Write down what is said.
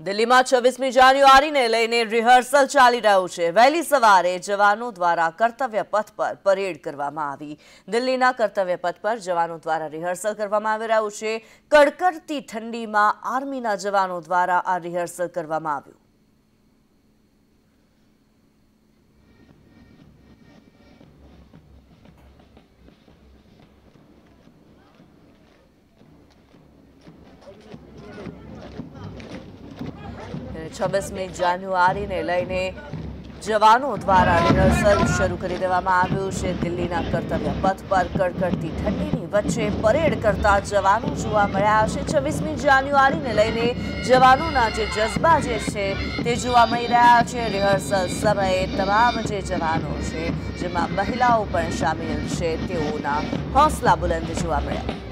દિલ્હીમાં 26મી જાન્યુઆરીને લઈને રિહર્સલ ચાલી રહ્યું છે। વહેલી સવારે જવાનો દ્વારા કર્તવ્ય પથ પર પરેડ કરવામાં આવી। દિલ્હીના કર્તવ્ય પથ પર જવાનો દ્વારા રિહર્સલ કરવામાં આવી રહ્યું છે। કડકડતી ઠંડીમાં આર્મીના જવાનો દ્વારા આ રિહર્સલ કરવામાં આવ્યું। 26મી જાન્યુઆરીને લઈને જવાનો દ્વારા રિહર્સલ શરૂ કરી દેવામાં આવ્યું છે। દિલ્હીના કર્તવ્ય પથ પર કડકડતી ઠંડીની વચ્ચે પરેડ કરતા જવાનો જોવા મળ્યા છે। 26મી જાન્યુઆરીને લઈને જવાનોના જે જજ્બા જે છે તે જોવા મળી રહ્યા છે। રિહર્સલ સમયે તમામ જે જવાનો છે જેમાં મહિલાઓ પણ સામેલ છે તેઓના હોંસલા બુલંદ જોવા મળ્યા।